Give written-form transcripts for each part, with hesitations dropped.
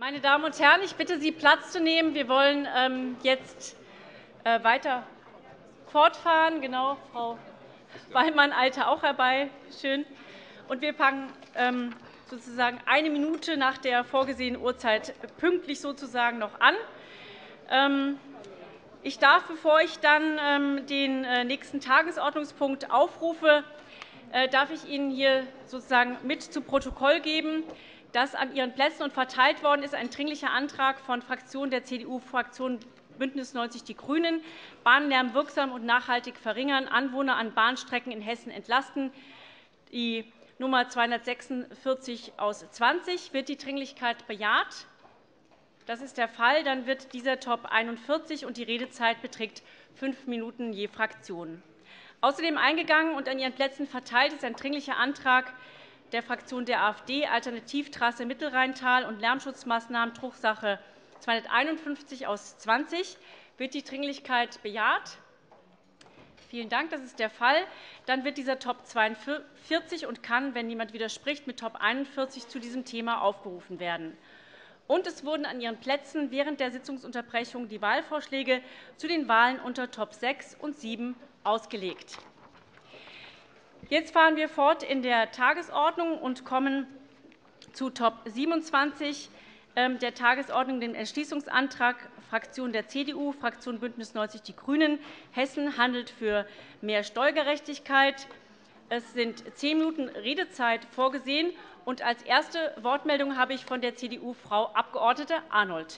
Meine Damen und Herren, ich bitte Sie, Platz zu nehmen. Wir wollen jetzt weiter fortfahren. Genau, Frau Wallmann eilte auch herbei. Schön. Und wir fangen sozusagen 1 Minute nach der vorgesehenen Uhrzeit pünktlich sozusagen noch an. Ich darf, bevor ich dann den nächsten Tagesordnungspunkt aufrufe, darf ich Ihnen hier sozusagen mit zu Protokoll geben, dass an Ihren Plätzen und verteilt worden ist ein Dringlicher Antrag von Fraktionen der CDU-Fraktion BÜNDNIS 90 die GRÜNEN, Bahnlärm wirksam und nachhaltig verringern, Anwohner an Bahnstrecken in Hessen entlasten, die Nummer 246 aus 20. Wird die Dringlichkeit bejaht? Das ist der Fall. Dann wird dieser Top 41 und die Redezeit beträgt 5 Minuten je Fraktion. Außerdem eingegangen und an Ihren Plätzen verteilt ist ein Dringlicher Antrag der Fraktion der AfD, Alternativtrasse Mittelrheintal und Lärmschutzmaßnahmen, Drucksache 251 aus 20. Wird die Dringlichkeit bejaht? Vielen Dank. Das ist der Fall. Dann wird dieser Top 42 und kann, wenn niemand widerspricht, mit Top 41 zu diesem Thema aufgerufen werden. Und es wurden an Ihren Plätzen während der Sitzungsunterbrechung die Wahlvorschläge zu den Wahlen unter Top 6 und 7 ausgelegt. Jetzt fahren wir fort in der Tagesordnung und kommen zu Top 27 der Tagesordnung, dem Entschließungsantrag Fraktion der CDU, Fraktion BÜNDNIS 90 die GRÜNEN. Hessen handelt für mehr Steuergerechtigkeit. Es sind 10 Minuten Redezeit vorgesehen. Und als erste Wortmeldung habe ich von der CDU Frau Abg. Arnold.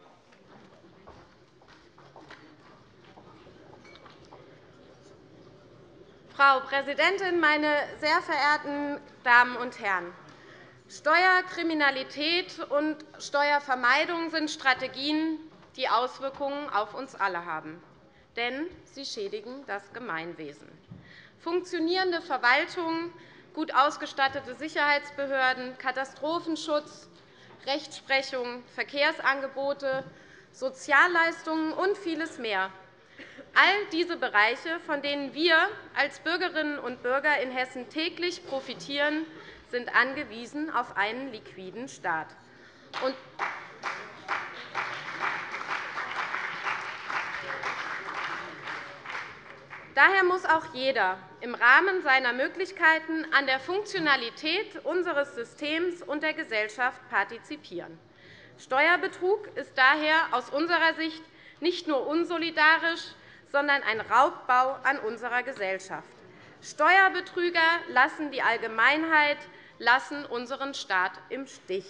Frau Präsidentin, meine sehr verehrten Damen und Herren! Steuerkriminalität und Steuervermeidung sind Strategien, die Auswirkungen auf uns alle haben. Denn sie schädigen das Gemeinwesen. Funktionierende Verwaltungen, gut ausgestattete Sicherheitsbehörden, Katastrophenschutz, Rechtsprechung, Verkehrsangebote, Sozialleistungen und vieles mehr. All diese Bereiche, von denen wir als Bürgerinnen und Bürger in Hessen täglich profitieren, sind angewiesen auf einen liquiden Staat. Daher muss auch jeder im Rahmen seiner Möglichkeiten an der Funktionalität unseres Systems und der Gesellschaft partizipieren. Steuerbetrug ist daher aus unserer Sicht nicht nur unsolidarisch, sondern ein Raubbau an unserer Gesellschaft. Steuerbetrüger lassen die Allgemeinheit, lassen unseren Staat im Stich.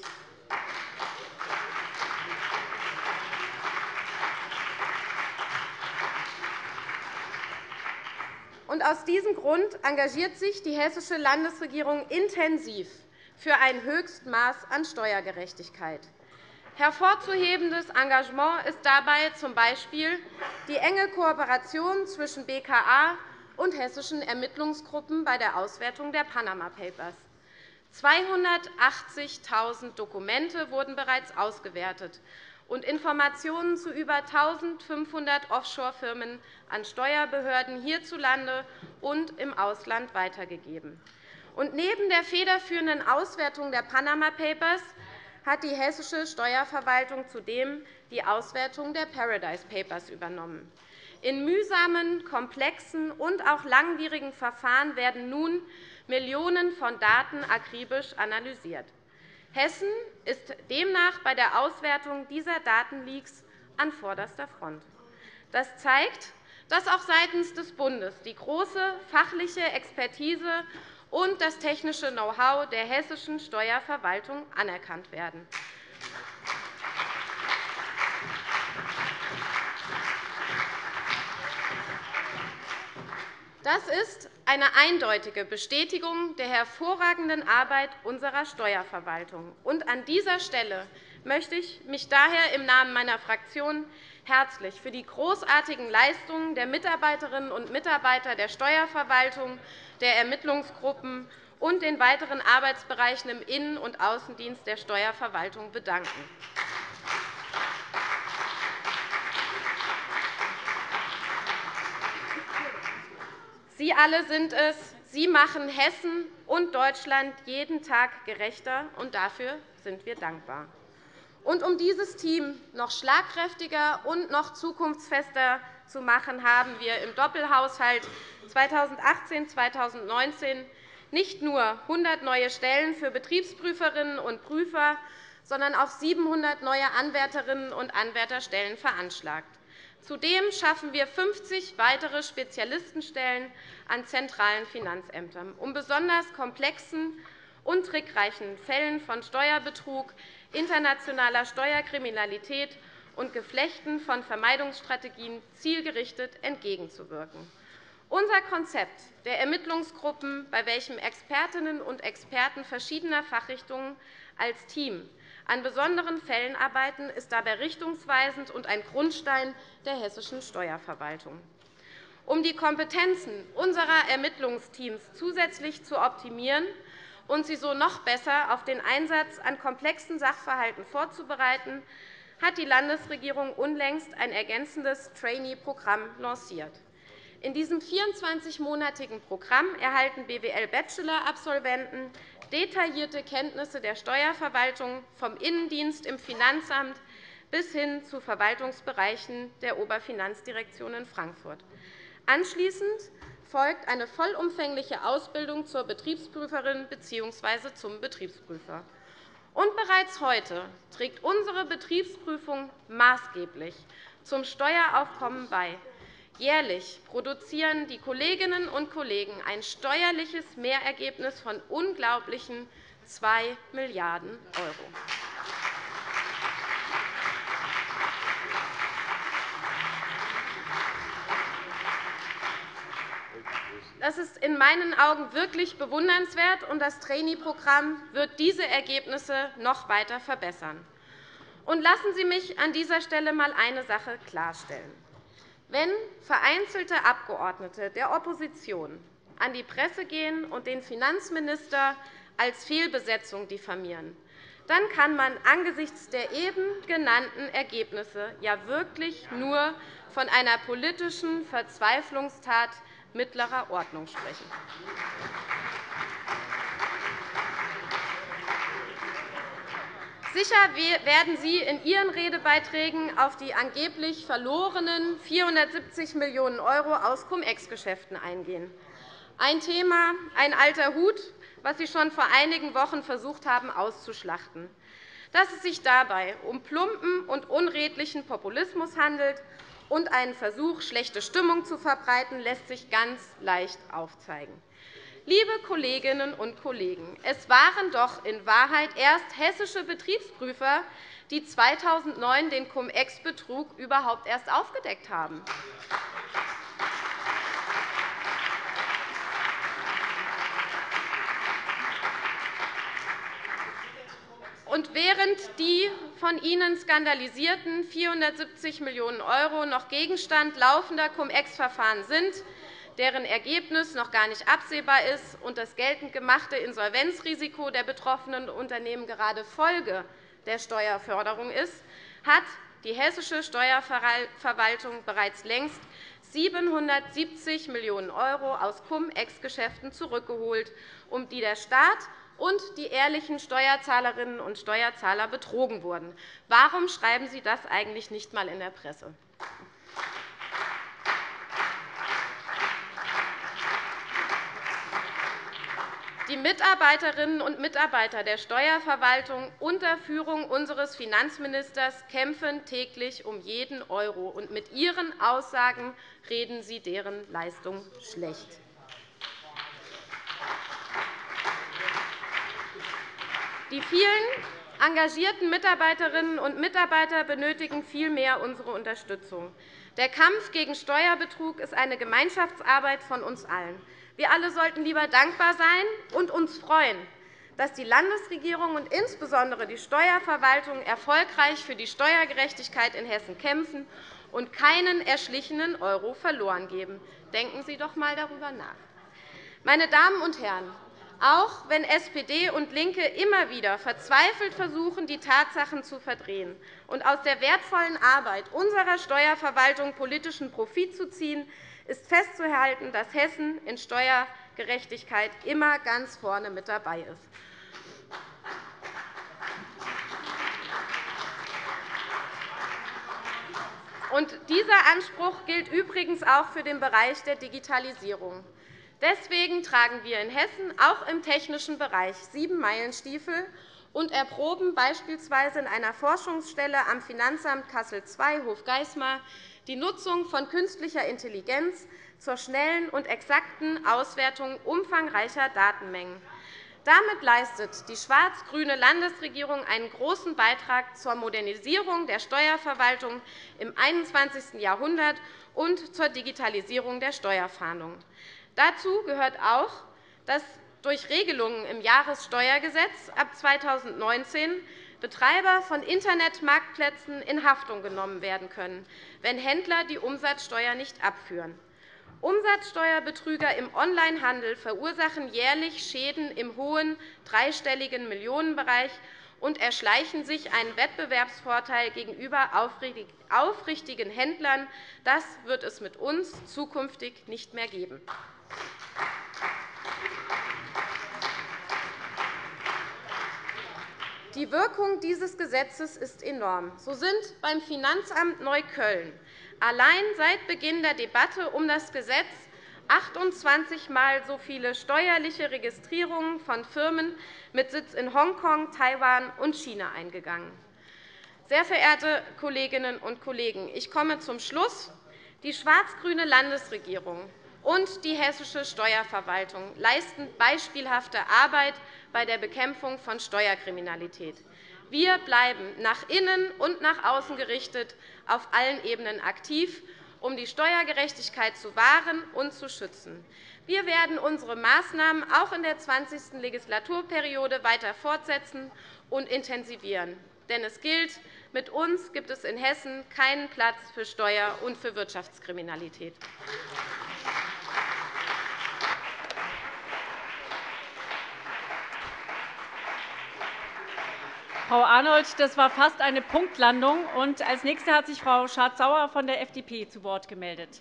Und aus diesem Grund engagiert sich die Hessische Landesregierung intensiv für ein Höchstmaß an Steuergerechtigkeit. Hervorzuhebendes Engagement ist dabei z.B. die enge Kooperation zwischen BKA und hessischen Ermittlungsgruppen bei der Auswertung der Panama Papers. 280.000 Dokumente wurden bereits ausgewertet und Informationen zu über 1.500 Offshore-Firmen an Steuerbehörden hierzulande und im Ausland weitergegeben. Und neben der federführenden Auswertung der Panama Papers hat die hessische Steuerverwaltung zudem die Auswertung der Paradise Papers übernommen. In mühsamen, komplexen und auch langwierigen Verfahren werden nun Millionen von Daten akribisch analysiert. Hessen ist demnach bei der Auswertung dieser Datenleaks an vorderster Front. Das zeigt, dass auch seitens des Bundes die große fachliche Expertise und das technische Know-how der hessischen Steuerverwaltung anerkannt werden. Das ist eine eindeutige Bestätigung der hervorragenden Arbeit unserer Steuerverwaltung. Und an dieser Stelle möchte ich mich daher im Namen meiner Fraktion herzlich für die großartigen Leistungen der Mitarbeiterinnen und Mitarbeiter der Steuerverwaltung, der Ermittlungsgruppen und den weiteren Arbeitsbereichen im Innen- und Außendienst der Steuerverwaltung bedanken. Sie alle sind es. Sie machen Hessen und Deutschland jeden Tag gerechter, und dafür sind wir dankbar. Und um dieses Team noch schlagkräftiger und noch zukunftsfester zu machen, haben wir im Doppelhaushalt 2018-2019 nicht nur 100 neue Stellen für Betriebsprüferinnen und Prüfer, sondern auch 700 neue Anwärterinnen und Anwärterstellen veranschlagt. Zudem schaffen wir 50 weitere Spezialistenstellen an zentralen Finanzämtern, um besonders komplexen und trickreichen Fällen von Steuerbetrug, internationaler Steuerkriminalität und Geflechten von Vermeidungsstrategien zielgerichtet entgegenzuwirken. Unser Konzept der Ermittlungsgruppen, bei welchem Expertinnen und Experten verschiedener Fachrichtungen als Team an besonderen Fällen arbeiten, ist dabei richtungsweisend und ein Grundstein der hessischen Steuerverwaltung. Um die Kompetenzen unserer Ermittlungsteams zusätzlich zu optimieren und sie so noch besser auf den Einsatz an komplexen Sachverhalten vorzubereiten, hat die Landesregierung unlängst ein ergänzendes Trainee-Programm lanciert. In diesem 24-monatigen Programm erhalten BWL-Bachelor-Absolventen detaillierte Kenntnisse der Steuerverwaltung vom Innendienst im Finanzamt bis hin zu Verwaltungsbereichen der Oberfinanzdirektion in Frankfurt. Anschließend folgt eine vollumfängliche Ausbildung zur Betriebsprüferin bzw. zum Betriebsprüfer. Und bereits heute trägt unsere Betriebsprüfung maßgeblich zum Steueraufkommen bei. Jährlich produzieren die Kolleginnen und Kollegen ein steuerliches Mehrergebnis von unglaublichen 2 Milliarden €. Das ist in meinen Augen wirklich bewundernswert, und das Trainee-Programm wird diese Ergebnisse noch weiter verbessern. Und lassen Sie mich an dieser Stelle einmal eine Sache klarstellen. Wenn vereinzelte Abgeordnete der Opposition an die Presse gehen und den Finanzminister als Fehlbesetzung diffamieren, dann kann man angesichts der eben genannten Ergebnisse ja wirklich nur von einer politischen Verzweiflungstat mittlerer Ordnung sprechen. Sicher werden Sie in Ihren Redebeiträgen auf die angeblich verlorenen 470 Millionen € aus Cum-Ex-Geschäften eingehen. Ein Thema, ein alter Hut, was Sie schon vor einigen Wochen versucht haben auszuschlachten. Dass es sich dabei um plumpen und unredlichen Populismus handelt und einen Versuch, schlechte Stimmung zu verbreiten, lässt sich ganz leicht aufzeigen. Liebe Kolleginnen und Kollegen, es waren doch in Wahrheit erst hessische Betriebsprüfer, die 2009 den Cum-Ex-Betrug überhaupt erst aufgedeckt haben. Und während die von Ihnen skandalisierten 470 Millionen € noch Gegenstand laufender Cum-Ex-Verfahren sind, deren Ergebnis noch gar nicht absehbar ist und das geltend gemachte Insolvenzrisiko der betroffenen Unternehmen gerade Folge der Steuerförderung ist, hat die hessische Steuerverwaltung bereits längst 770 Millionen € aus Cum-Ex-Geschäften zurückgeholt, um die der Staat und die ehrlichen Steuerzahlerinnen und Steuerzahler betrogen wurden. Warum schreiben Sie das eigentlich nicht einmal in der Presse? Die Mitarbeiterinnen und Mitarbeiter der Steuerverwaltung unter Führung unseres Finanzministers kämpfen täglich um jeden €, und mit Ihren Aussagen reden Sie deren Leistung schlecht. Die vielen engagierten Mitarbeiterinnen und Mitarbeiter benötigen vielmehr unsere Unterstützung. Der Kampf gegen Steuerbetrug ist eine Gemeinschaftsarbeit von uns allen. Wir alle sollten lieber dankbar sein und uns freuen, dass die Landesregierung und insbesondere die Steuerverwaltung erfolgreich für die Steuergerechtigkeit in Hessen kämpfen und keinen erschlichenen € verloren geben. Denken Sie doch einmal darüber nach. Meine Damen und Herren, auch wenn SPD und LINKE immer wieder verzweifelt versuchen, die Tatsachen zu verdrehen und aus der wertvollen Arbeit unserer Steuerverwaltung politischen Profit zu ziehen, ist festzuhalten, dass Hessen in Steuergerechtigkeit immer ganz vorne mit dabei ist. Dieser Anspruch gilt übrigens auch für den Bereich der Digitalisierung. Deswegen tragen wir in Hessen auch im technischen Bereich 7 Meilenstiefel und erproben beispielsweise in einer Forschungsstelle am Finanzamt Kassel II Hofgeismar die Nutzung von künstlicher Intelligenz zur schnellen und exakten Auswertung umfangreicher Datenmengen. Damit leistet die schwarz-grüne Landesregierung einen großen Beitrag zur Modernisierung der Steuerverwaltung im 21. Jahrhundert und zur Digitalisierung der Steuerfahndung. Dazu gehört auch, dass durch Regelungen im Jahressteuergesetz ab 2019 Betreiber von Internetmarktplätzen in Haftung genommen werden können, wenn Händler die Umsatzsteuer nicht abführen. Umsatzsteuerbetrüger im Onlinehandel verursachen jährlich Schäden im hohen dreistelligen Millionenbereich und erschleichen sich einen Wettbewerbsvorteil gegenüber aufrichtigen Händlern. Das wird es mit uns zukünftig nicht mehr geben. Die Wirkung dieses Gesetzes ist enorm. So sind beim Finanzamt Neukölln allein seit Beginn der Debatte um das Gesetz 28-mal so viele steuerliche Registrierungen von Firmen mit Sitz in Hongkong, Taiwan und China eingegangen. Sehr verehrte Kolleginnen und Kollegen, ich komme zum Schluss. Die schwarz-grüne Landesregierung und die hessische Steuerverwaltung leisten beispielhafte Arbeit bei der Bekämpfung von Steuerkriminalität. Wir bleiben nach innen und nach außen gerichtet auf allen Ebenen aktiv, um die Steuergerechtigkeit zu wahren und zu schützen. Wir werden unsere Maßnahmen auch in der 20. Legislaturperiode weiter fortsetzen und intensivieren. Denn es gilt, mit uns gibt es in Hessen keinen Platz für Steuer- und für Wirtschaftskriminalität. Frau Arnold, das war fast eine Punktlandung. Und als Nächste hat sich Frau Schardt-Sauer von der FDP zu Wort gemeldet.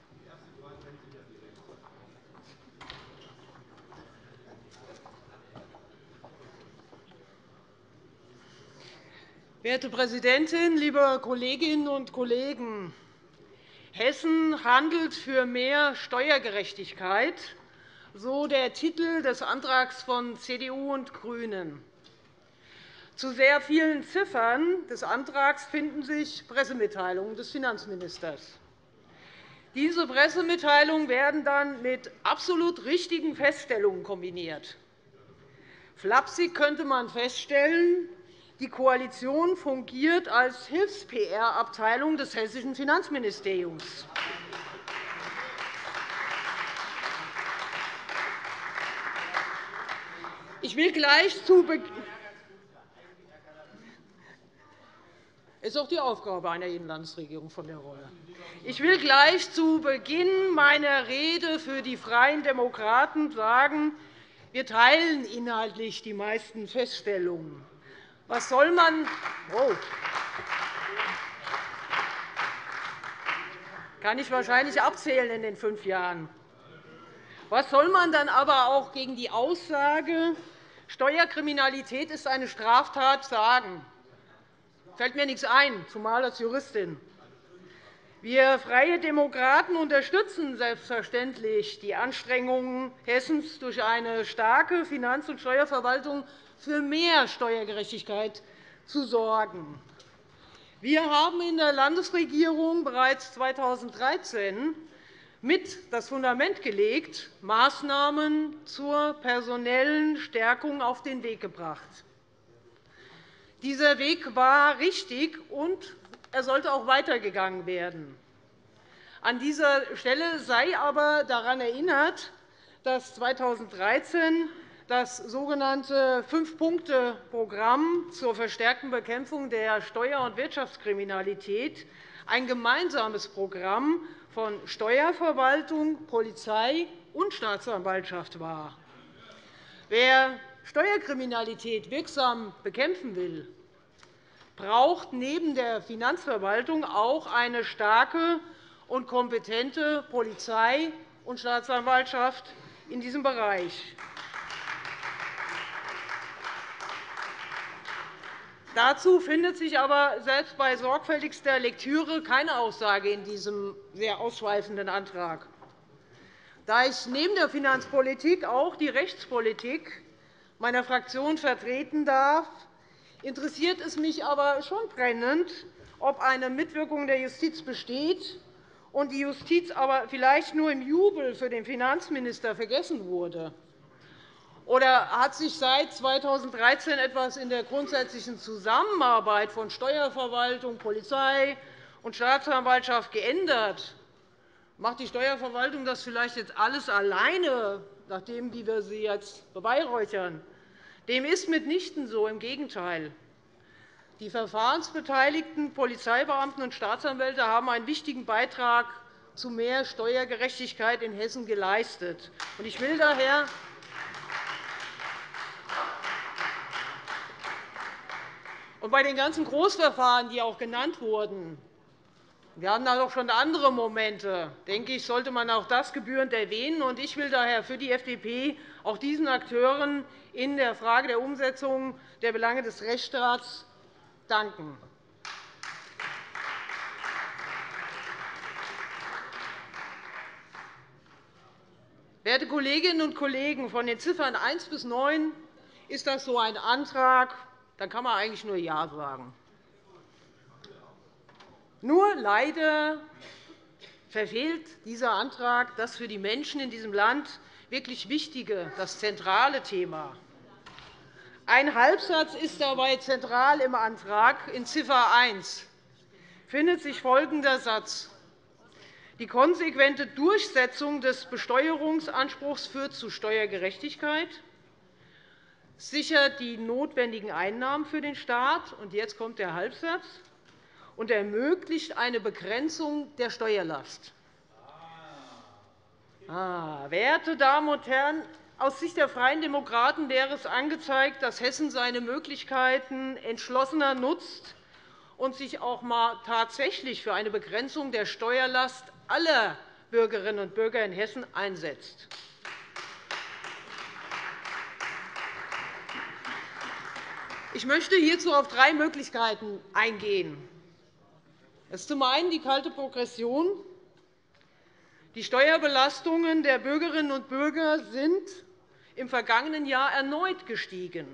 Werte Präsidentin, liebe Kolleginnen und Kollegen! Hessen handelt für mehr Steuergerechtigkeit, so der Titel des Antrags von CDU und GRÜNEN. Zu sehr vielen Ziffern des Antrags finden sich Pressemitteilungen des Finanzministers. Diese Pressemitteilungen werden dann mit absolut richtigen Feststellungen kombiniert. Flapsig könnte man feststellen, die Koalition fungiert als Hilfs-PR-Abteilung des hessischen Finanzministeriums. Ich will gleich zu ist auch die Aufgabe einer jeden Landesregierung von der Rolle. Ich will gleich zu Beginn meiner Rede für die Freien Demokraten sagen, wir teilen inhaltlich die meisten Feststellungen. Was soll man kann ich wahrscheinlich abzählen in den 5 Jahren. Was soll man dann aber auch gegen die Aussage, Steuerkriminalität ist eine Straftat, sagen? Fällt mir nichts ein, zumal als Juristin. Wir Freie Demokraten unterstützen selbstverständlich die Anstrengungen Hessens, durch eine starke Finanz- und Steuerverwaltung für mehr Steuergerechtigkeit zu sorgen. Wir haben in der Landesregierung bereits 2013 mit das Fundament gelegt, Maßnahmen zur personellen Stärkung auf den Weg gebracht. Dieser Weg war richtig, und er sollte auch weitergegangen werden. An dieser Stelle sei aber daran erinnert, dass 2013 das sogenannte 5-Punkte-Programm zur verstärkten Bekämpfung der Steuer- und Wirtschaftskriminalität ein gemeinsames Programm von Steuerverwaltung, Polizei und Staatsanwaltschaft war. Wer Steuerkriminalität wirksam bekämpfen will, braucht neben der Finanzverwaltung auch eine starke und kompetente Polizei und Staatsanwaltschaft in diesem Bereich. Dazu findet sich aber selbst bei sorgfältigster Lektüre keine Aussage in diesem sehr ausschweifenden Antrag. Da ich neben der Finanzpolitik auch die Rechtspolitik meiner Fraktion vertreten darf, interessiert es mich aber schon brennend, ob eine Mitwirkung der Justiz besteht und die Justiz aber vielleicht nur im Jubel für den Finanzminister vergessen wurde. Oder hat sich seit 2013 etwas in der grundsätzlichen Zusammenarbeit von Steuerverwaltung, Polizei und Staatsanwaltschaft geändert? Macht die Steuerverwaltung das vielleicht jetzt alles alleine, nachdem wie wir sie jetzt beweihräuchern? Dem ist mitnichten so, im Gegenteil. Die verfahrensbeteiligten Polizeibeamten und Staatsanwälte haben einen wichtigen Beitrag zu mehr Steuergerechtigkeit in Hessen geleistet. Ich will daher und bei den ganzen Großverfahren, die auch genannt wurden, wir hatten da doch schon andere Momente, denke ich, sollte man auch das gebührend erwähnen. Ich will daher für die FDP auch diesen Akteuren in der Frage der Umsetzung der Belange des Rechtsstaats danken. Werte Kolleginnen und Kollegen, von den Ziffern 1 bis 9 ist das so ein Antrag, da kann man eigentlich nur Ja sagen. Nur leider verfehlt dieser Antrag das für die Menschen in diesem Land wirklich wichtige, das zentrale Thema. Ein Halbsatz ist dabei zentral im Antrag. In Ziffer 1 findet sich folgender Satz: Die konsequente Durchsetzung des Besteuerungsanspruchs führt zu Steuergerechtigkeit, sichert die notwendigen Einnahmen für den Staat, und jetzt kommt der Halbsatz, und ermöglicht eine Begrenzung der Steuerlast. Werte Damen und Herren, aus Sicht der Freien Demokraten wäre es angezeigt, dass Hessen seine Möglichkeiten entschlossener nutzt und sich auch einmal tatsächlich für eine Begrenzung der Steuerlast aller Bürgerinnen und Bürger in Hessen einsetzt. Ich möchte hierzu auf 3 Möglichkeiten eingehen. Das ist zum einen die kalte Progression. Die Steuerbelastungen der Bürgerinnen und Bürger sind im vergangenen Jahr erneut gestiegen.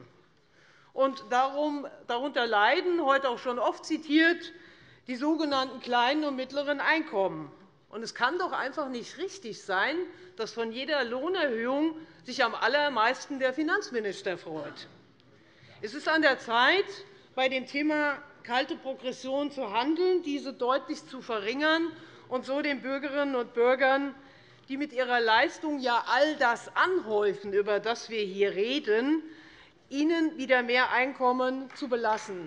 Darunter leiden, heute auch schon oft zitiert, die sogenannten kleinen und mittleren Einkommen. Es kann doch einfach nicht richtig sein, dass von jeder Lohnerhöhung sich am allermeisten der Finanzminister freut. Es ist an der Zeit, bei dem Thema kalte Progression zu handeln, diese deutlich zu verringern und so den Bürgerinnen und Bürgern, die mit ihrer Leistung ja all das anhäufen, über das wir hier reden, ihnen wieder mehr Einkommen zu belassen.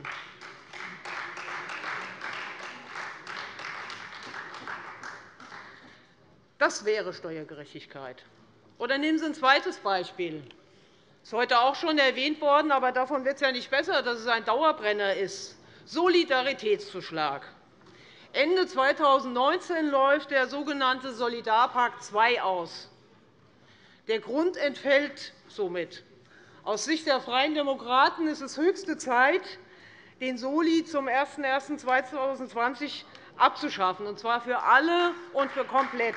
Das wäre Steuergerechtigkeit. Oder nehmen Sie ein zweites Beispiel. Das ist heute auch schon erwähnt worden, aber davon wird es ja nicht besser, dass es ein Dauerbrenner ist. Solidaritätszuschlag. Ende 2019 läuft der sogenannte Solidarpakt II aus. Der Grund entfällt somit. Aus Sicht der Freien Demokraten ist es höchste Zeit, den Soli zum 01. 01. 2020 abzuschaffen, und zwar für alle und für komplett.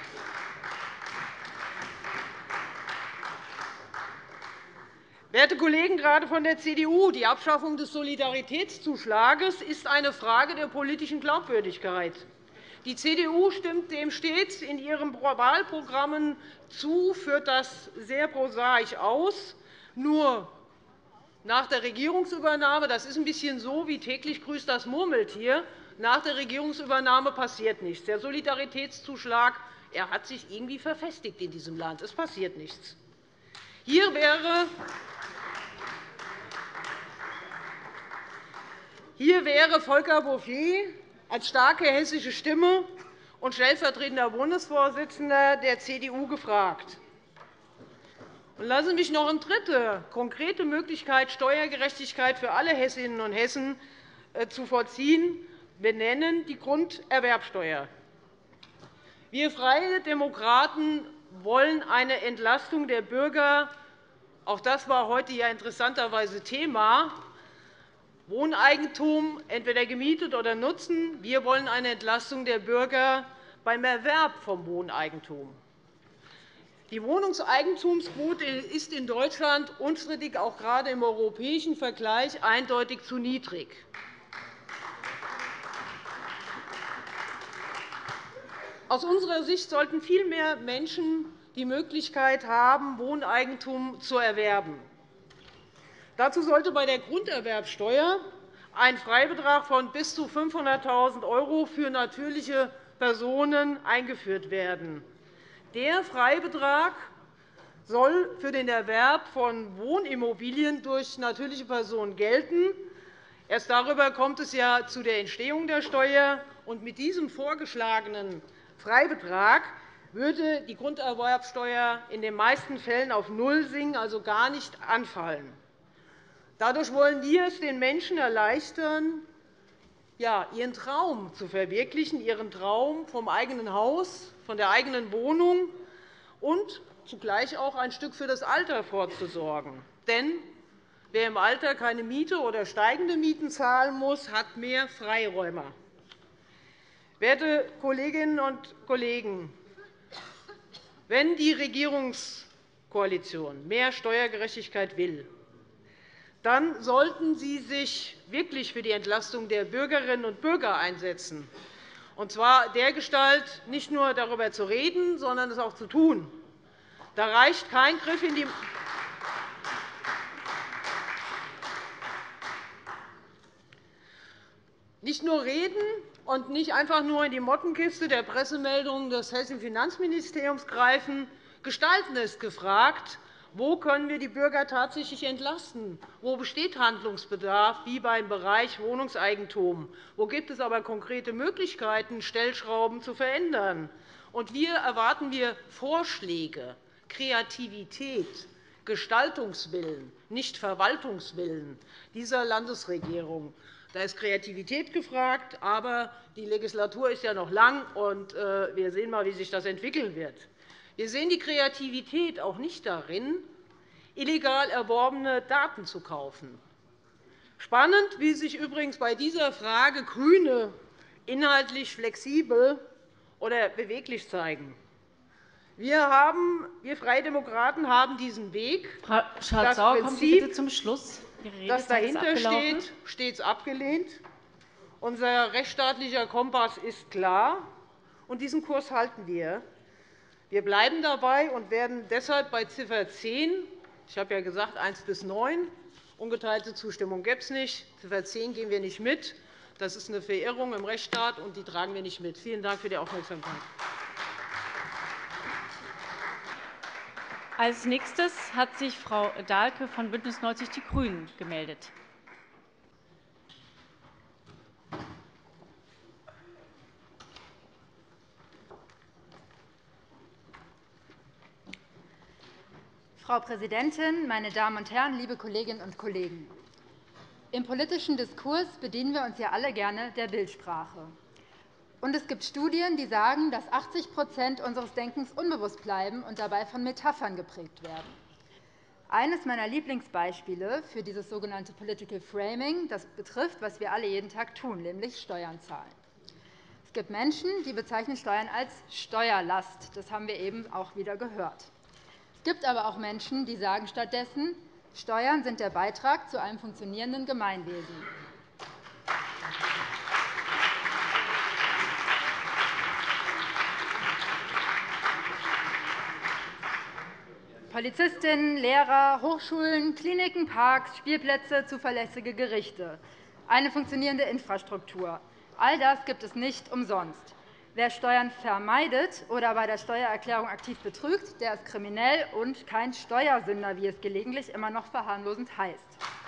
Werte Kollegen, gerade von der CDU, die Abschaffung des Solidaritätszuschlags ist eine Frage der politischen Glaubwürdigkeit. Die CDU stimmt dem stets in ihren Wahlprogrammen zu, führt das sehr prosaisch aus. Nur nach der Regierungsübernahme, das ist ein bisschen so wie täglich grüßt das Murmeltier, nach der Regierungsübernahme passiert nichts. Der Solidaritätszuschlag hat sich irgendwie verfestigt in diesem Land. Es passiert nichts. Hier wäre Volker Bouffier als starke hessische Stimme und stellvertretender Bundesvorsitzender der CDU gefragt. Lassen Sie mich noch eine dritte konkrete Möglichkeit, Steuergerechtigkeit für alle Hessinnen und Hessen zu vollziehen, benennen: die Grunderwerbsteuer. Wir Freie Demokraten wollen eine Entlastung der Bürger. Auch das war heute ja interessanterweise Thema. Wohneigentum, entweder gemietet oder nutzen. Wir wollen eine Entlastung der Bürger beim Erwerb von Wohneigentum. Die Wohnungseigentumsquote ist in Deutschland unstrittig auch gerade im europäischen Vergleich eindeutig zu niedrig. Aus unserer Sicht sollten viel mehr Menschen die Möglichkeit haben, Wohneigentum zu erwerben. Dazu sollte bei der Grunderwerbsteuer ein Freibetrag von bis zu 500.000 € für natürliche Personen eingeführt werden. Der Freibetrag soll für den Erwerb von Wohnimmobilien durch natürliche Personen gelten. Erst darüber kommt es ja zu der Entstehung der Steuer. Und mit diesem vorgeschlagenen Freibetrag würde die Grunderwerbsteuer in den meisten Fällen auf null sinken, also gar nicht anfallen. Dadurch wollen wir es den Menschen erleichtern, ihren Traum zu verwirklichen, ihren Traum vom eigenen Haus, von der eigenen Wohnung und zugleich auch ein Stück für das Alter vorzusorgen. Denn wer im Alter keine Miete oder steigende Mieten zahlen muss, hat mehr Freiräume. Werte Kolleginnen und Kollegen, wenn die Regierungskoalition mehr Steuergerechtigkeit will, dann sollten Sie sich wirklich für die Entlastung der Bürgerinnen und Bürger einsetzen, und zwar dergestalt, nicht nur darüber zu reden, sondern es auch zu tun. Da reicht kein Griff in die nicht nur reden und nicht einfach nur in die Mottenkiste der Pressemeldungen des Hessischen Finanzministeriums greifen. Gestalten ist gefragt. Wo können wir die Bürger tatsächlich entlasten? Wo besteht Handlungsbedarf, wie beim Bereich Wohnungseigentum? Wo gibt es aber konkrete Möglichkeiten, Stellschrauben zu verändern? Und hier erwarten wir Vorschläge, Kreativität, Gestaltungswillen, nicht Verwaltungswillen dieser Landesregierung. Da ist Kreativität gefragt, aber die Legislatur ist ja noch lang, und wir sehen einmal, wie sich das entwickeln wird. Wir sehen die Kreativität auch nicht darin, illegal erworbene Daten zu kaufen. Spannend, wie sich übrigens bei dieser Frage GRÜNE inhaltlich flexibel oder beweglich zeigen. Wir Freie Demokraten haben diesen Weg, Frau Schardt-Sauer, kommen Sie bitte zum Schluss. das dahinter steht, stets abgelehnt. Unser rechtsstaatlicher Kompass ist klar, und diesen Kurs halten wir. Wir bleiben dabei und werden deshalb bei Ziffer 10 – ich habe ja gesagt 1 bis 9 – ungeteilte Zustimmung gibt es nicht. Ziffer 10 gehen wir nicht mit. Das ist eine Verirrung im Rechtsstaat, und die tragen wir nicht mit. Vielen Dank für die Aufmerksamkeit. Als Nächstes hat sich Frau Dahlke von BÜNDNIS 90 die GRÜNEN gemeldet. Frau Präsidentin, meine Damen und Herren, liebe Kolleginnen und Kollegen! Im politischen Diskurs bedienen wir uns ja alle gerne der Bildsprache. Und es gibt Studien, die sagen, dass 80 unseres Denkens unbewusst bleiben und dabei von Metaphern geprägt werden. Eines meiner Lieblingsbeispiele für dieses sogenannte Political Framing, das betrifft, was wir alle jeden Tag tun, nämlich Steuern zahlen. Es gibt Menschen, die bezeichnen Steuern als Steuerlast. Das haben wir eben auch wieder gehört. Es gibt aber auch Menschen, die sagen stattdessen, Steuern sind der Beitrag zu einem funktionierenden Gemeinwesen. Polizistinnen, Lehrer, Hochschulen, Kliniken, Parks, Spielplätze, zuverlässige Gerichte, eine funktionierende Infrastruktur. All das gibt es nicht umsonst. Wer Steuern vermeidet oder bei der Steuererklärung aktiv betrügt, der ist kriminell und kein Steuersünder, wie es gelegentlich immer noch verharmlosend heißt.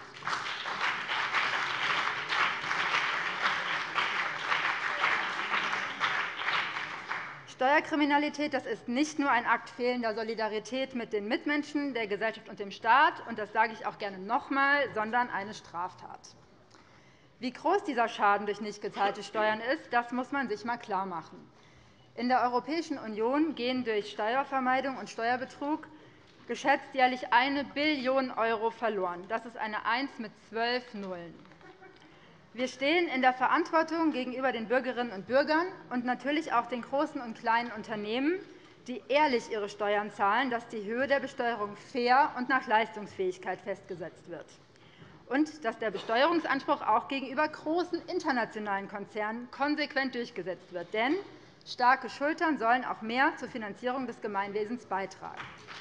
Steuerkriminalität, das ist nicht nur ein Akt fehlender Solidarität mit den Mitmenschen, der Gesellschaft und dem Staat, und das sage ich auch gerne noch einmal, sondern eine Straftat. Wie groß dieser Schaden durch nicht gezahlte Steuern ist, das muss man sich einmal klarmachen. In der Europäischen Union gehen durch Steuervermeidung und Steuerbetrug geschätzt jährlich 1 Billion € verloren. Das ist eine 1 mit 12 Nullen. Wir stehen in der Verantwortung gegenüber den Bürgerinnen und Bürgern und natürlich auch den großen und kleinen Unternehmen, die ehrlich ihre Steuern zahlen, dass die Höhe der Besteuerung fair und nach Leistungsfähigkeit festgesetzt wird und dass der Besteuerungsanspruch auch gegenüber großen internationalen Konzernen konsequent durchgesetzt wird. Denn starke Schultern sollen auch mehr zur Finanzierung des Gemeinwesens beitragen.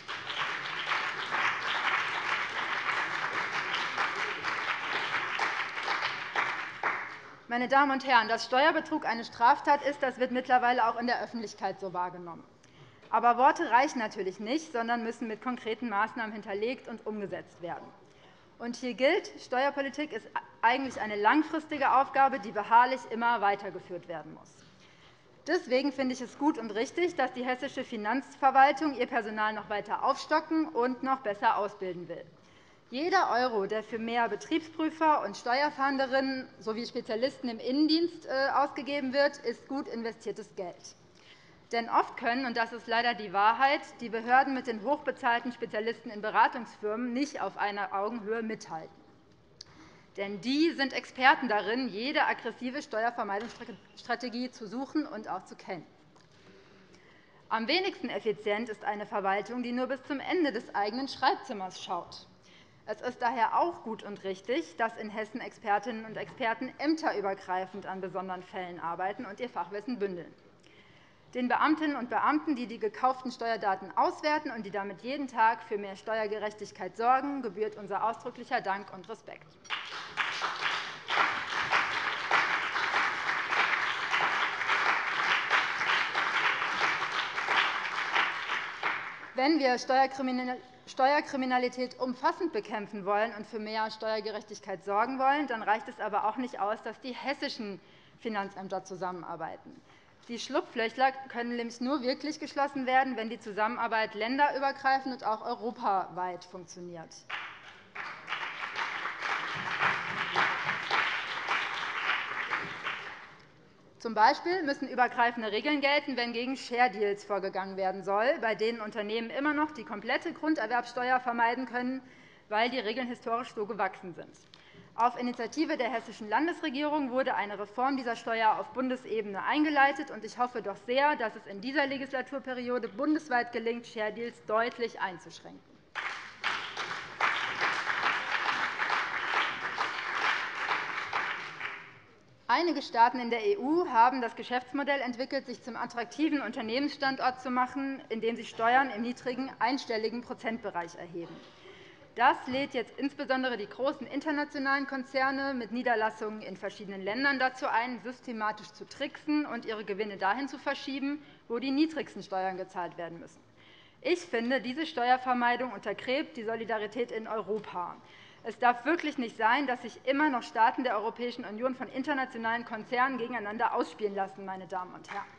Meine Damen und Herren, dass Steuerbetrug eine Straftat ist, das wird mittlerweile auch in der Öffentlichkeit so wahrgenommen. Aber Worte reichen natürlich nicht, sondern müssen mit konkreten Maßnahmen hinterlegt und umgesetzt werden. Und hier gilt, Steuerpolitik ist eigentlich eine langfristige Aufgabe, die beharrlich immer weitergeführt werden muss. Deswegen finde ich es gut und richtig, dass die hessische Finanzverwaltung ihr Personal noch weiter aufstocken und noch besser ausbilden will. Jeder Euro, der für mehr Betriebsprüfer und Steuerfahnderinnen sowie Spezialisten im Innendienst ausgegeben wird, ist gut investiertes Geld. Denn oft können, und das ist leider die Wahrheit, die Behörden mit den hochbezahlten Spezialisten in Beratungsfirmen nicht auf einer Augenhöhe mithalten. Denn die sind Experten darin, jede aggressive Steuervermeidungsstrategie zu suchen und auch zu kennen. Am wenigsten effizient ist eine Verwaltung, die nur bis zum Ende des eigenen Schreibzimmers schaut. Es ist daher auch gut und richtig, dass in Hessen Expertinnen und Experten ämterübergreifend an besonderen Fällen arbeiten und ihr Fachwissen bündeln. Den Beamtinnen und Beamten, die die gekauften Steuerdaten auswerten und die damit jeden Tag für mehr Steuergerechtigkeit sorgen, gebührt unser ausdrücklicher Dank und Respekt. Wenn wir Steuerkriminalität umfassend bekämpfen wollen und für mehr Steuergerechtigkeit sorgen wollen, dann reicht es aber auch nicht aus, dass die hessischen Finanzämter zusammenarbeiten. Die Schlupflöcher können nämlich nur wirklich geschlossen werden, wenn die Zusammenarbeit länderübergreifend und auch europaweit funktioniert. Zum Beispiel müssen übergreifende Regeln gelten, wenn gegen Share Deals vorgegangen werden soll, bei denen Unternehmen immer noch die komplette Grunderwerbsteuer vermeiden können, weil die Regeln historisch so gewachsen sind. Auf Initiative der hessischen Landesregierung wurde eine Reform dieser Steuer auf Bundesebene eingeleitet, und ich hoffe doch sehr, dass es in dieser Legislaturperiode bundesweit gelingt, Share Deals deutlich einzuschränken. Einige Staaten in der EU haben das Geschäftsmodell entwickelt, sich zum attraktiven Unternehmensstandort zu machen, indem sie Steuern im niedrigen einstelligen Prozentbereich erheben. Das lädt jetzt insbesondere die großen internationalen Konzerne mit Niederlassungen in verschiedenen Ländern dazu ein, systematisch zu tricksen und ihre Gewinne dahin zu verschieben, wo die niedrigsten Steuern gezahlt werden müssen. Ich finde, diese Steuervermeidung untergräbt die Solidarität in Europa. Es darf wirklich nicht sein, dass sich immer noch Staaten der Europäischen Union von internationalen Konzernen gegeneinander ausspielen lassen, meine Damen und Herren.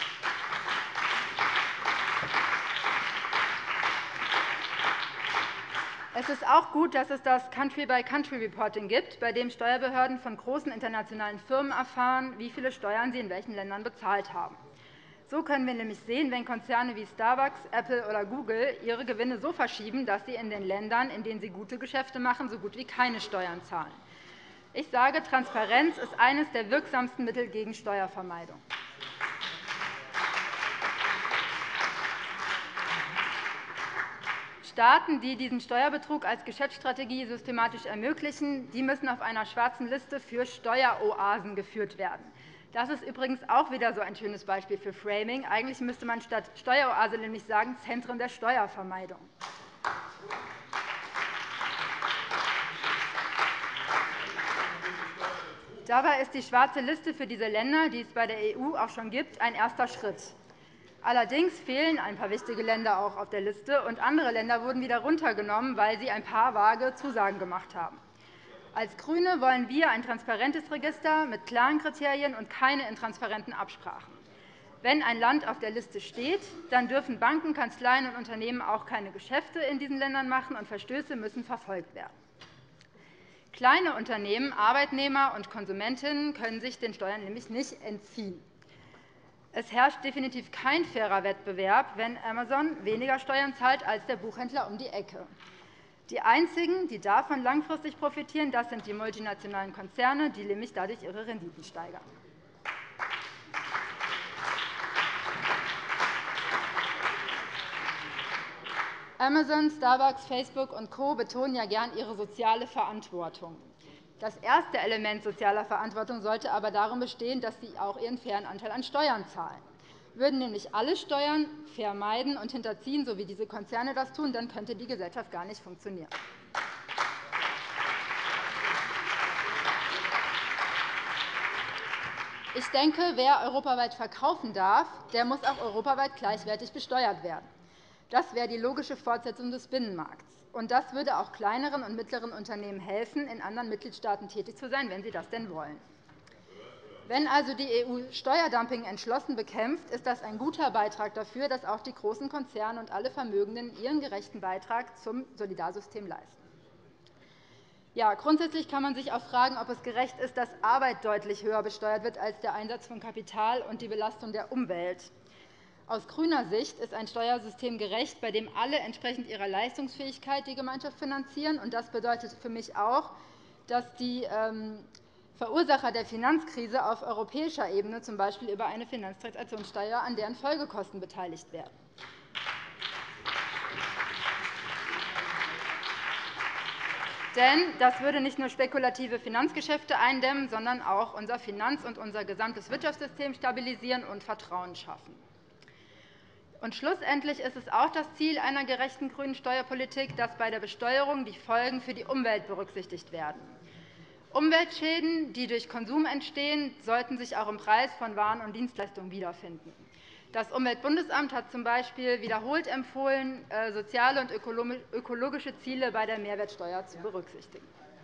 Es ist auch gut, dass es das Country-by-Country-Reporting gibt, bei dem Steuerbehörden von großen internationalen Firmen erfahren, wie viele Steuern sie in welchen Ländern bezahlt haben. So können wir nämlich sehen, wenn Konzerne wie Starbucks, Apple oder Google ihre Gewinne so verschieben, dass sie in den Ländern, in denen sie gute Geschäfte machen, so gut wie keine Steuern zahlen. Ich sage, Transparenz ist eines der wirksamsten Mittel gegen Steuervermeidung. Staaten, die diesen Steuerbetrug als Geschäftsstrategie systematisch ermöglichen, die müssen auf einer schwarzen Liste für Steueroasen geführt werden. Das ist übrigens auch wieder so ein schönes Beispiel für Framing. Eigentlich müsste man statt Steueroase nämlich sagen Zentren der Steuervermeidung. Dabei ist die schwarze Liste für diese Länder, die es bei der EU auch schon gibt, ein erster Schritt. Allerdings fehlen ein paar wichtige Länder auch auf der Liste, und andere Länder wurden wieder runtergenommen, weil sie ein paar vage Zusagen gemacht haben. Als GRÜNE wollen wir ein transparentes Register mit klaren Kriterien und keine intransparenten Absprachen. Wenn ein Land auf der Liste steht, dann dürfen Banken, Kanzleien und Unternehmen auch keine Geschäfte in diesen Ländern machen, und Verstöße müssen verfolgt werden. Kleine Unternehmen, Arbeitnehmer und Konsumentinnen können sich den Steuern nämlich nicht entziehen. Es herrscht definitiv kein fairer Wettbewerb, wenn Amazon weniger Steuern zahlt als der Buchhändler um die Ecke. Die einzigen, die davon langfristig profitieren, das sind die multinationalen Konzerne, die nämlich dadurch ihre Renditen steigern. Amazon, Starbucks, Facebook und Co. betonen ja gern ihre soziale Verantwortung. Das erste Element sozialer Verantwortung sollte aber darin bestehen, dass sie auch ihren fairen Anteil an Steuern zahlen. Würden nämlich alle Steuern vermeiden und hinterziehen, so wie diese Konzerne das tun, dann könnte die Gesellschaft gar nicht funktionieren. Ich denke, wer europaweit verkaufen darf, der muss auch europaweit gleichwertig besteuert werden. Das wäre die logische Fortsetzung des Binnenmarkts. Und das würde auch kleineren und mittleren Unternehmen helfen, in anderen Mitgliedstaaten tätig zu sein, wenn sie das denn wollen. Wenn also die EU Steuerdumping entschlossen bekämpft, ist das ein guter Beitrag dafür, dass auch die großen Konzerne und alle Vermögenden ihren gerechten Beitrag zum Solidarsystem leisten. Ja, grundsätzlich kann man sich auch fragen, ob es gerecht ist, dass Arbeit deutlich höher besteuert wird als der Einsatz von Kapital und die Belastung der Umwelt. Aus grüner Sicht ist ein Steuersystem gerecht, bei dem alle entsprechend ihrer Leistungsfähigkeit die Gemeinschaft finanzieren. Das bedeutet für mich auch, dass die Verursacher der Finanzkrise auf europäischer Ebene z. B. über eine Finanztransaktionssteuer an deren Folgekosten beteiligt werden. Denn das würde nicht nur spekulative Finanzgeschäfte eindämmen, sondern auch unser Finanz- und unser gesamtes Wirtschaftssystem stabilisieren und Vertrauen schaffen. Und schlussendlich ist es auch das Ziel einer gerechten grünen Steuerpolitik, dass bei der Besteuerung die Folgen für die Umwelt berücksichtigt werden. Umweltschäden, die durch Konsum entstehen, sollten sich auch im Preis von Waren und Dienstleistungen wiederfinden. Das Umweltbundesamt hat z. B. wiederholt empfohlen, soziale und ökologische Ziele bei der Mehrwertsteuer zu berücksichtigen.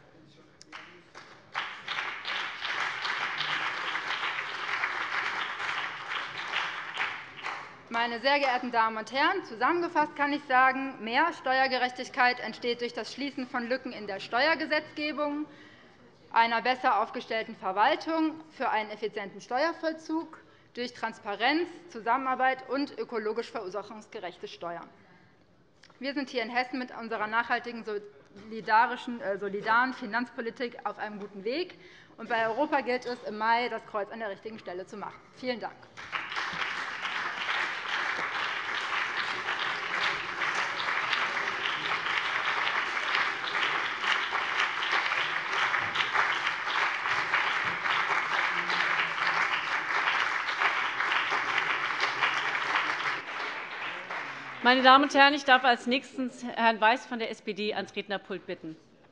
Meine sehr geehrten Damen und Herren, zusammengefasst kann ich sagen, mehr Steuergerechtigkeit entsteht durch das Schließen von Lücken in der Steuergesetzgebung, einer besser aufgestellten Verwaltung für einen effizienten Steuervollzug, durch Transparenz, Zusammenarbeit und ökologisch verursachungsgerechte Steuern. Wir sind hier in Hessen mit unserer nachhaltigen, solidaren Finanzpolitik auf einem guten Weg. Und bei Europa gilt es, im Mai das Kreuz an der richtigen Stelle zu machen. Vielen Dank. Meine Damen und Herren, ich darf als Nächstes Herrn Weiß von der SPD ans Rednerpult bitten.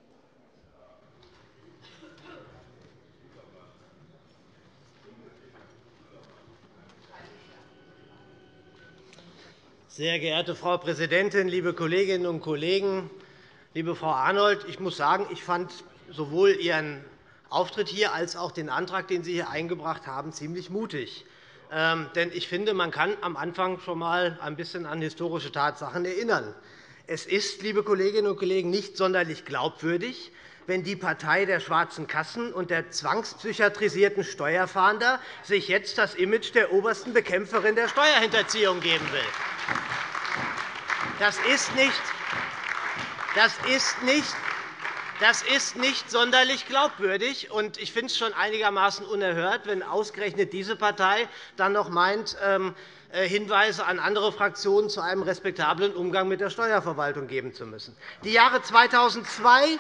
Sehr geehrte Frau Präsidentin, liebe Kolleginnen und Kollegen! Liebe Frau Arnold, ich muss sagen, ich fand sowohl Ihren Auftritt hier als auch den Antrag, den Sie hier eingebracht haben, ziemlich mutig. Denn ich finde, man kann am Anfang schon einmal ein bisschen an historische Tatsachen erinnern. Es ist, liebe Kolleginnen und Kollegen, nicht sonderlich glaubwürdig, wenn die Partei der schwarzen Kassen und der zwangspsychiatrisierten Steuerfahnder sich jetzt das Image der obersten Bekämpferin der Steuerhinterziehung geben will. Das ist nicht sonderlich glaubwürdig. Und ich finde es schon einigermaßen unerhört, wenn ausgerechnet diese Partei dann noch meint, Hinweise an andere Fraktionen zu einem respektablen Umgang mit der Steuerverwaltung geben zu müssen. Die Jahre 2002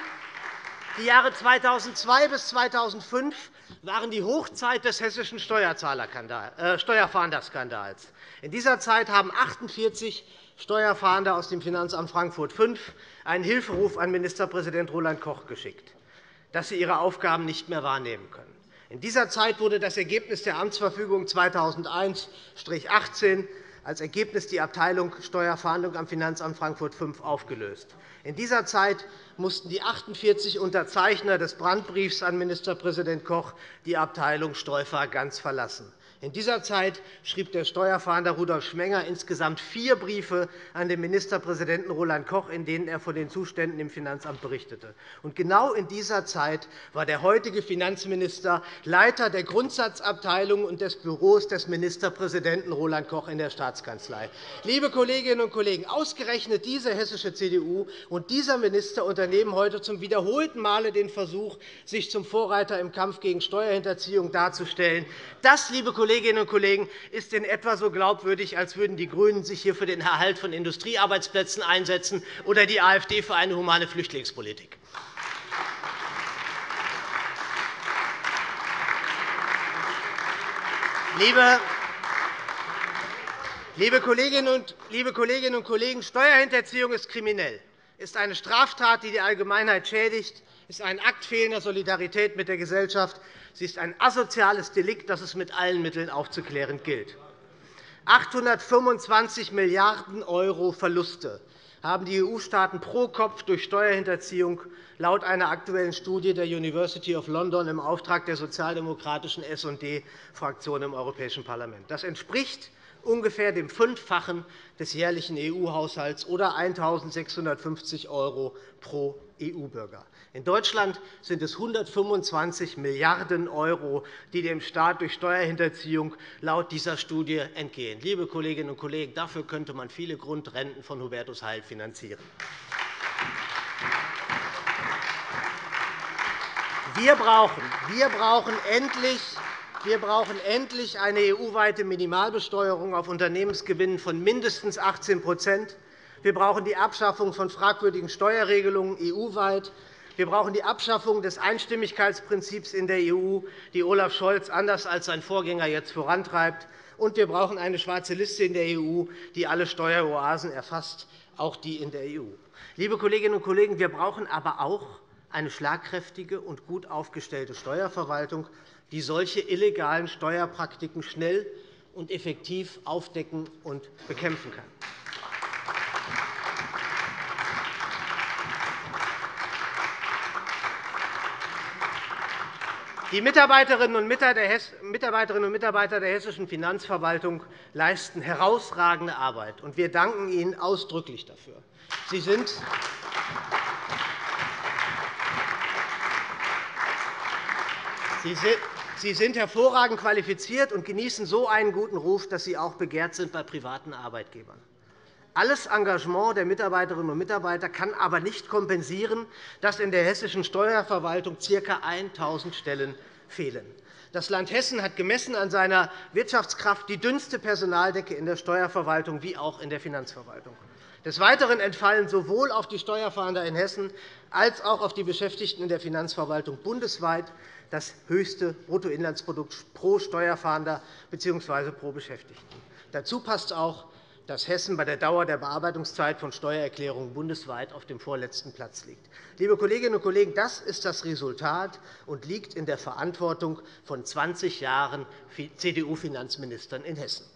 bis 2005 waren die Hochzeit des hessischen Steuerfahnderskandals. In dieser Zeit haben 48 Steuerfahnder aus dem Finanzamt Frankfurt 5 einen Hilferuf an Ministerpräsident Roland Koch geschickt, dass sie ihre Aufgaben nicht mehr wahrnehmen können. In dieser Zeit wurde das Ergebnis der Amtsverfügung 2001-18 als Ergebnis die Abteilung Steuerfahndung am Finanzamt Frankfurt 5 aufgelöst. In dieser Zeit mussten die 48 Unterzeichner des Brandbriefs an Ministerpräsident Koch die Abteilung Streufer ganz verlassen. In dieser Zeit schrieb der Steuerfahnder Rudolf Schmenger insgesamt 4 Briefe an den Ministerpräsidenten Roland Koch, in denen er von den Zuständen im Finanzamt berichtete. Und genau in dieser Zeit war der heutige Finanzminister Leiter der Grundsatzabteilung und des Büros des Ministerpräsidenten Roland Koch in der Staatskanzlei. Liebe Kolleginnen und Kollegen, ausgerechnet diese hessische CDU und dieser Minister unternehmen heute zum wiederholten Male den Versuch, sich zum Vorreiter im Kampf gegen Steuerhinterziehung darzustellen. Das, liebe Kolleginnen und Kollegen, ist in etwa so glaubwürdig, als würden die GRÜNEN sich hier für den Erhalt von Industriearbeitsplätzen einsetzen oder die AfD für eine humane Flüchtlingspolitik. Liebe Kolleginnen und Kollegen, Steuerhinterziehung ist kriminell, ist eine Straftat, die die Allgemeinheit schädigt, ist ein Akt fehlender Solidarität mit der Gesellschaft. Sie ist ein asoziales Delikt, das es mit allen Mitteln aufzuklären gilt. 825 Milliarden € Verluste haben die EU-Staaten pro Kopf durch Steuerhinterziehung laut einer aktuellen Studie der University of London im Auftrag der sozialdemokratischen S&D-Fraktion im Europäischen Parlament. Das entspricht ungefähr dem 5-fachen des jährlichen EU-Haushalts oder 1.650 € pro EU-Bürger. In Deutschland sind es 125 Milliarden €, die dem Staat durch Steuerhinterziehung laut dieser Studie entgehen. Liebe Kolleginnen und Kollegen, dafür könnte man viele Grundrenten von Hubertus Heil finanzieren. Wir brauchen endlich eine EU-weite Minimalbesteuerung auf Unternehmensgewinnen von mindestens 18 %. Wir brauchen die Abschaffung von fragwürdigen Steuerregelungen EU-weit. Wir brauchen die Abschaffung des Einstimmigkeitsprinzips in der EU, die Olaf Scholz anders als sein Vorgänger jetzt vorantreibt. Und wir brauchen eine schwarze Liste in der EU, die alle Steueroasen erfasst, auch die in der EU. Liebe Kolleginnen und Kollegen, wir brauchen aber auch eine schlagkräftige und gut aufgestellte Steuerverwaltung, die solche illegalen Steuerpraktiken schnell und effektiv aufdecken und bekämpfen kann. Die Mitarbeiterinnen und Mitarbeiter der hessischen Finanzverwaltung leisten herausragende Arbeit, und wir danken ihnen ausdrücklich dafür. Sie sind hervorragend qualifiziert und genießen so einen guten Ruf, dass sie auch begehrt sind bei privaten Arbeitgebern. Alles Engagement der Mitarbeiterinnen und Mitarbeiter kann aber nicht kompensieren, dass in der hessischen Steuerverwaltung ca. 1.000 Stellen fehlen. Das Land Hessen hat gemessen an seiner Wirtschaftskraft die dünnste Personaldecke in der Steuerverwaltung wie auch in der Finanzverwaltung. Des Weiteren entfallen sowohl auf die Steuerfahnder in Hessen als auch auf die Beschäftigten in der Finanzverwaltung bundesweit das höchste Bruttoinlandsprodukt pro Steuerfahnder bzw. pro Beschäftigten. Dazu passt auch, dass Hessen bei der Dauer der Bearbeitungszeit von Steuererklärungen bundesweit auf dem vorletzten Platz liegt. Liebe Kolleginnen und Kollegen, das ist das Resultat und liegt in der Verantwortung von 20 Jahren CDU-Finanzministern in Hessen.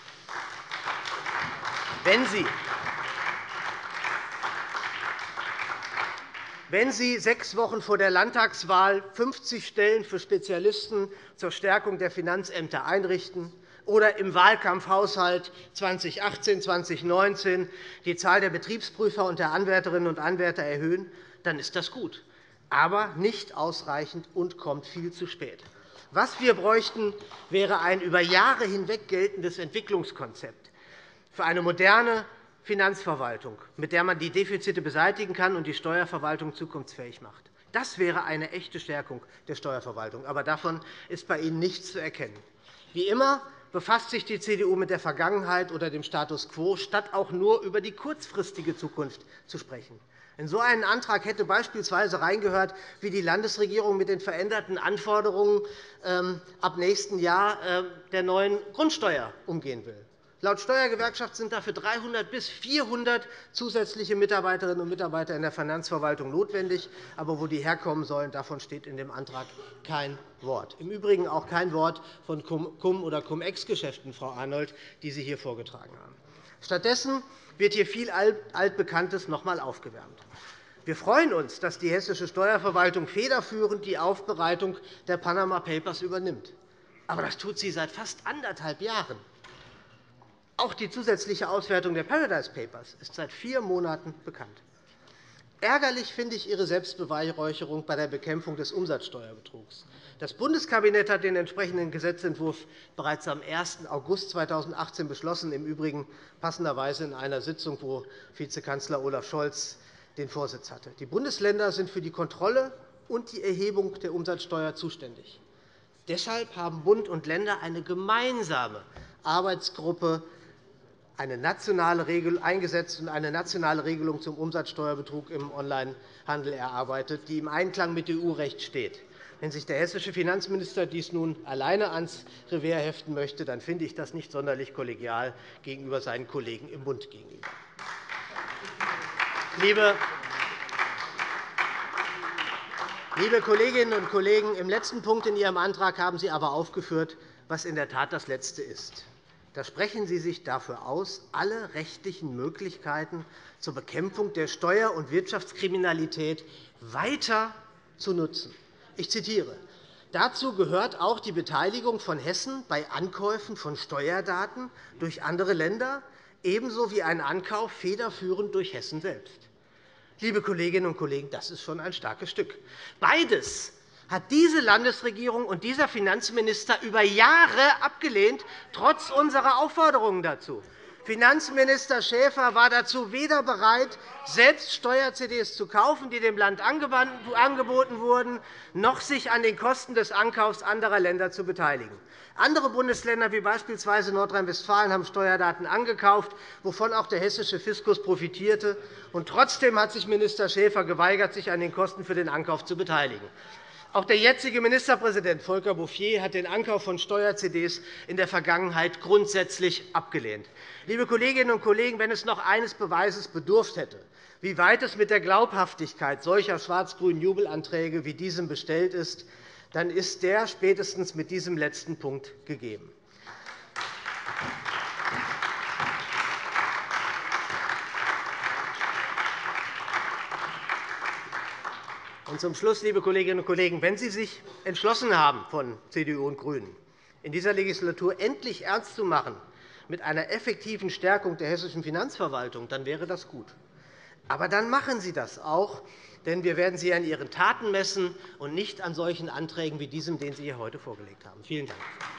Wenn Sie 6 Wochen vor der Landtagswahl 50 Stellen für Spezialisten zur Stärkung der Finanzämter einrichten oder im Wahlkampfhaushalt 2018-2019 die Zahl der Betriebsprüfer und der Anwärterinnen und Anwärter erhöhen, dann ist das gut, aber nicht ausreichend und kommt viel zu spät. Was wir bräuchten, wäre ein über Jahre hinweg geltendes Entwicklungskonzept für eine moderne Finanzverwaltung, mit der man die Defizite beseitigen kann und die Steuerverwaltung zukunftsfähig macht. Das wäre eine echte Stärkung der Steuerverwaltung. Aber davon ist bei Ihnen nichts zu erkennen. Wie immer befasst sich die CDU mit der Vergangenheit oder dem Status quo, statt auch nur über die kurzfristige Zukunft zu sprechen. In so einen Antrag hätte beispielsweise reingehört, wie die Landesregierung mit den veränderten Anforderungen ab nächsten Jahr der neuen Grundsteuer umgehen will. Laut Steuergewerkschaft sind dafür 300 bis 400 zusätzliche Mitarbeiterinnen und Mitarbeiter in der Finanzverwaltung notwendig. Aber wo die herkommen sollen, davon steht in dem Antrag kein Wort. Im Übrigen auch kein Wort von Cum- oder Cum-Ex-Geschäften, Frau Arnold, die Sie hier vorgetragen haben. Stattdessen wird hier viel Altbekanntes noch einmal aufgewärmt. Wir freuen uns, dass die hessische Steuerverwaltung federführend die Aufbereitung der Panama Papers übernimmt. Aber das tut sie seit fast 1,5 Jahren. Auch die zusätzliche Auswertung der Paradise Papers ist seit 4 Monaten bekannt. Ärgerlich finde ich Ihre Selbstbeweihräucherung bei der Bekämpfung des Umsatzsteuerbetrugs. Das Bundeskabinett hat den entsprechenden Gesetzentwurf bereits am 1. August 2018 beschlossen, im Übrigen passenderweise in einer Sitzung, wo Vizekanzler Olaf Scholz den Vorsitz hatte. Die Bundesländer sind für die Kontrolle und die Erhebung der Umsatzsteuer zuständig. Deshalb haben Bund und Länder eine gemeinsame Arbeitsgruppe eingesetzt und eine nationale Regelung zum Umsatzsteuerbetrug im Onlinehandel erarbeitet, die im Einklang mit EU-Recht steht. Wenn sich der hessische Finanzminister dies nun alleine ans Revers heften möchte, dann finde ich das nicht sonderlich kollegial gegenüber seinen Kollegen im Bund gegenüber. Liebe Kolleginnen und Kollegen, im letzten Punkt in Ihrem Antrag haben Sie aber aufgeführt, was in der Tat das Letzte ist. Da sprechen Sie sich dafür aus, alle rechtlichen Möglichkeiten zur Bekämpfung der Steuer- und Wirtschaftskriminalität weiter zu nutzen. Ich zitiere: Dazu gehört auch die Beteiligung von Hessen bei Ankäufen von Steuerdaten durch andere Länder, ebenso wie ein Ankauf federführend durch Hessen selbst. Liebe Kolleginnen und Kollegen, das ist schon ein starkes Stück. Beides hat diese Landesregierung und dieser Finanzminister über Jahre abgelehnt, trotz unserer Aufforderungen dazu. Finanzminister Schäfer war dazu weder bereit, selbst Steuer-CDs zu kaufen, die dem Land angeboten wurden, noch sich an den Kosten des Ankaufs anderer Länder zu beteiligen. Andere Bundesländer, wie beispielsweise Nordrhein-Westfalen, haben Steuerdaten angekauft, wovon auch der hessische Fiskus profitierte. Und trotzdem hat sich Minister Schäfer geweigert, sich an den Kosten für den Ankauf zu beteiligen. Auch der jetzige Ministerpräsident Volker Bouffier hat den Ankauf von Steuer-CDs in der Vergangenheit grundsätzlich abgelehnt. Liebe Kolleginnen und Kollegen, wenn es noch eines Beweises bedurft hätte, wie weit es mit der Glaubhaftigkeit solcher schwarz-grünen Jubelanträge wie diesem bestellt ist, dann ist der spätestens mit diesem letzten Punkt gegeben. Und zum Schluss, liebe Kolleginnen und Kollegen, wenn Sie sich entschlossen haben, von CDU und GRÜNEN, in dieser Legislatur endlich ernst zu machen mit einer effektiven Stärkung der hessischen Finanzverwaltung, dann wäre das gut. Aber dann machen Sie das auch, denn wir werden Sie an Ihren Taten messen und nicht an solchen Anträgen wie diesem, den Sie hier heute vorgelegt haben. Vielen Dank.